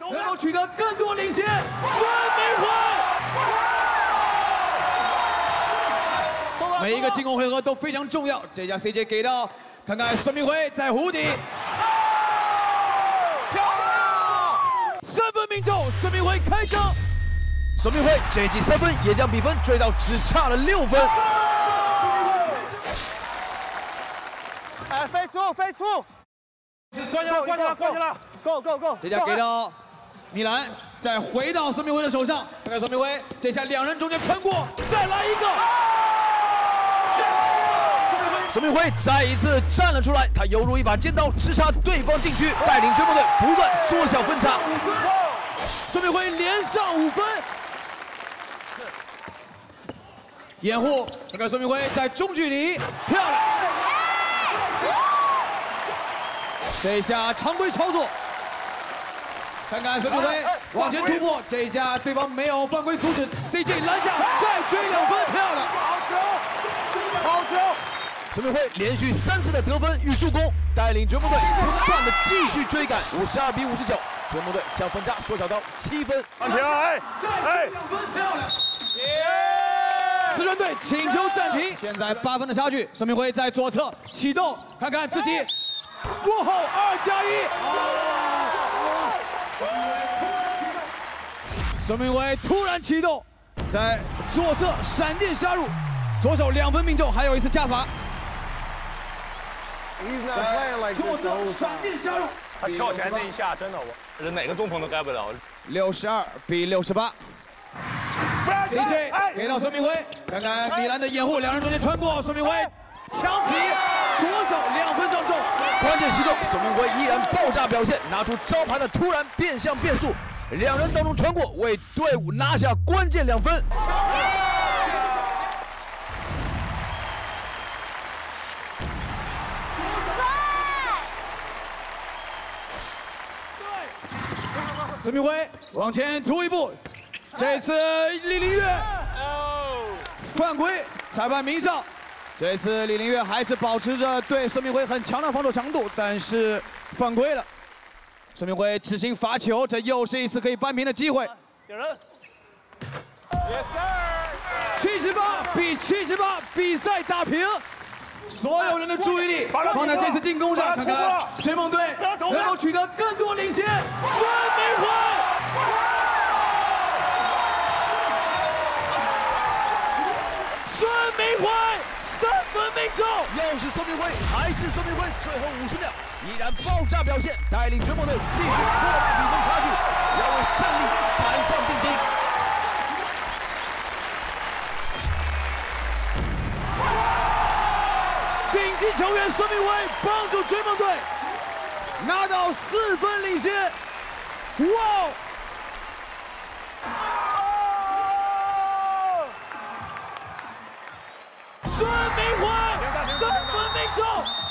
能够取得更多领先。孙铭徽，每一个进攻回合都非常重要。这下 CJ 给到，看看孙铭徽在弧底，漂亮，3分命中，孙铭徽开枪。 孙铭徽这一记3分也将比分追到只差了6分。 哎，飞出，飞出！关起来，关起来，关起来 ！Go go go！ 这下给到米兰，再回到孙铭徽的手上。看看孙铭徽，这下2人中间穿过，再来一个。 孙铭徽再一次站了出来，他犹如一把尖刀，直插对方禁区，带领追梦队不断缩小分差。 孙铭徽连上5分。掩护，看看孙铭徽在中距离，漂亮。这一下常规操作，看看孙铭徽往前突破，这一下对方没有犯规阻止 ，CJ 拦下，再追2分，漂亮！ 好球，好球！ 孙铭徽连续3次的得分与助攻，带领追梦队不断的继续追赶，52比59，追梦队将分差缩小到7分。 暂停，哎， 再追2分，漂亮！四川队请求暂停，现在8分的差距，孙铭徽在左侧启动，看看自己。过后2+1，孙铭徽突然启动，在左侧闪电杀入，左手2分命中，还有一次加罚。左侧闪电杀入， 他跳起来那一下真的，我哪个中锋都盖不了。 62比68。CJ 给到孙铭徽，看看米兰的掩护，2人中间穿过，孙铭徽抢起，左手2分上中。 关键时刻，孙铭徽依然爆炸表现，拿出招牌的突然变向变速，2人当中穿过，为队伍拿下关键2分。 孙铭徽往前突一步，这次李林月犯规，裁判鸣哨。这次李林月还是保持着对孙铭徽很强的防守强度，但是犯规了。孙铭徽执行罚球，这又是一次可以扳平的机会。 有人 ，78比78，比赛打平。所有人的注意力放在这次进攻上，看看追梦队能够取得更多领先。孙铭徽，孙铭徽3分命中， 又是孙铭徽，还是孙铭徽，最后50秒依然爆炸表现，带领追梦队继续扩大比分差距，要为胜利板上钉钉。 顶级球员孙铭徽帮助追梦队拿到4分领先，哇！孙铭徽3分命中。